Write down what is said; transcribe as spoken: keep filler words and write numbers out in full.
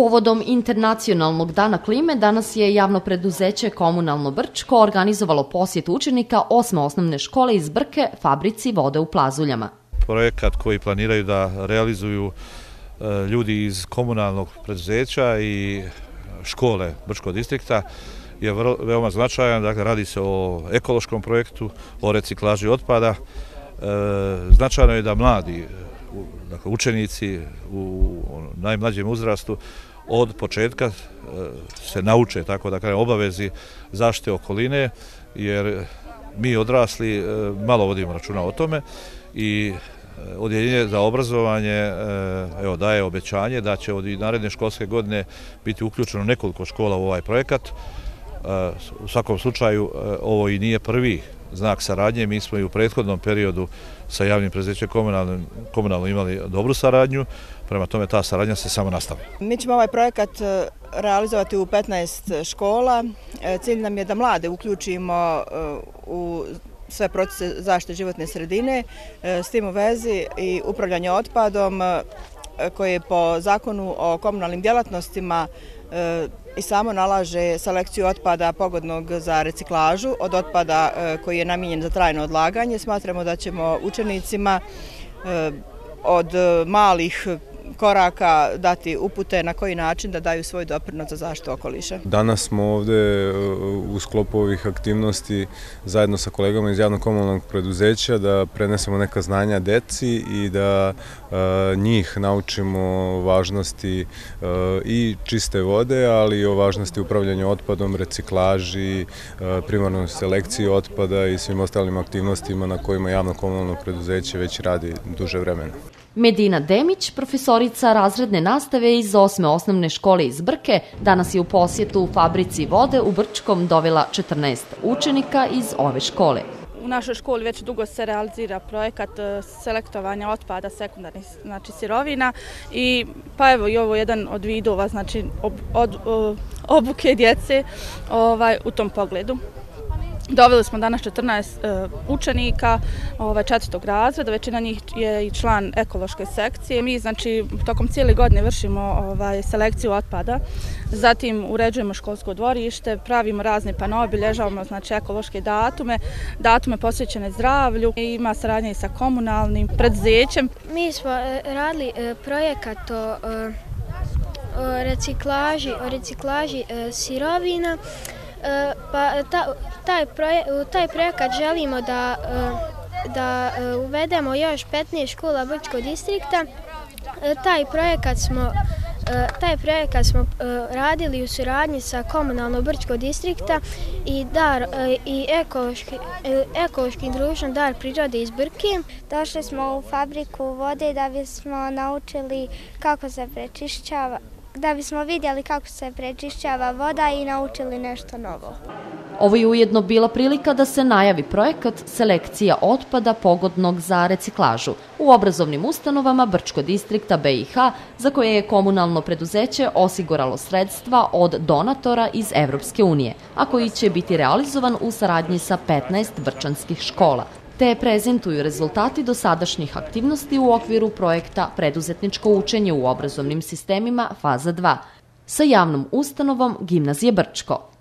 Povodom Internacionalnog dana klime danas je javno preduzeće Komunalno Brčko organizovalo posjet učenika osme osnovne škole iz Brke fabrici vode u Plazuljama. Projekat koji planiraju da realizuju ljudi iz komunalnog preduzeća i škole Brčkog distrikta je veoma značajan. Dakle, radi se o ekološkom projektu, o reciklaži otpada. Značajno je da mladi, dakle, učenici u najmlađem uzrastu od početka se nauče, tako da kažem, obavezi zaštite okoline, jer mi odrasli malo vodimo računa o tome i Odjeljenje za obrazovanje evo, daje obećanje da će od naredne školske godine biti uključeno nekoliko škola u ovaj projekat. U svakom slučaju ovo i nije prvi znak saradnje, mi smo i u prethodnom periodu sa javnim preduzećem komunalno imali dobru saradnju, prema tome ta saradnja se samo nastavlja. Mi ćemo ovaj projekat realizovati u petnaest škola. Cilj nam je da mlade uključimo u sve procese zaštite životne sredine, s tim u vezi i upravljanje otpadom koje po zakonu o komunalnim djelatnostima i samo nalaže selekciju otpada pogodnog za reciklažu od otpada koji je namijenjen za trajno odlaganje. Smatramo da ćemo učenicima od malih koraka dati upute na koji način da daju svoj doprinos za zaštitu okoliša. Danas smo ovdje u sklopu ovih aktivnosti zajedno sa kolegama iz javnog komunalnog preduzeća da prenesemo neka znanja deci i da njih naučimo važnosti i čiste vode, ali i o važnosti upravljanja otpadom, reciklaži, primarnoj selekciji otpada i svim ostalim aktivnostima na kojima javno komunalno preduzeće već radi duže vremena. Medina Demić, profesorica razredne nastave iz osme osnovne škole iz Brke, danas je u posjetu u fabrici vode u Brčkom dovela četrnaest učenika iz ove škole. U našoj školi već dugo se realizira projekat selektovanja otpada sekundarnih, znači sirovina, i pa evo i ovo je jedan od vidova, znači ob, od, obuke djece ovaj, u tom pogledu. Doveli smo danas četrnaest učenika četvrtog razreda, većina njih je i član ekološke sekcije. Mi znači tokom cijele godine vršimo selekciju otpada, zatim uređujemo školsko dvorište, pravimo razne panoe, obilježavamo znači ekološke datume, datume posvećene zdravlju, i ima saradnja i sa komunalnim preduzećem. Mi smo radili projekat o reciklaži, o reciklaži sirovina. Pa ta, taj, proje, u taj projekat želimo da, da uvedemo još petnaest škola Brčkog distrikta. Taj projekat smo, taj projekat smo radili u suradnji sa komunalno Brčkog distrikta i, dar, i ekološki, ekološkim društvom Dar prirode iz Brke. Došli smo u fabriku vode da bismo naučili kako se prečišćava, da bismo vidjeli kako se prečišćava voda i naučili nešto novo. Ovo je ujedno bila prilika da se najavi projekat selekcija otpada pogodnog za reciklažu u obrazovnim ustanovama Brčkog distrikta B i H, za koje je komunalno preduzeće osiguralo sredstva od donatora iz Evropske unije, a koji će biti realizovan u saradnji sa petnaest brčanskih škola, te prezentuju rezultati dosadašnjih aktivnosti u okviru projekta Preduzetničko učenje u obrazovnim sistemima faza dva sa javnom ustanovom Gimnazije Brčko.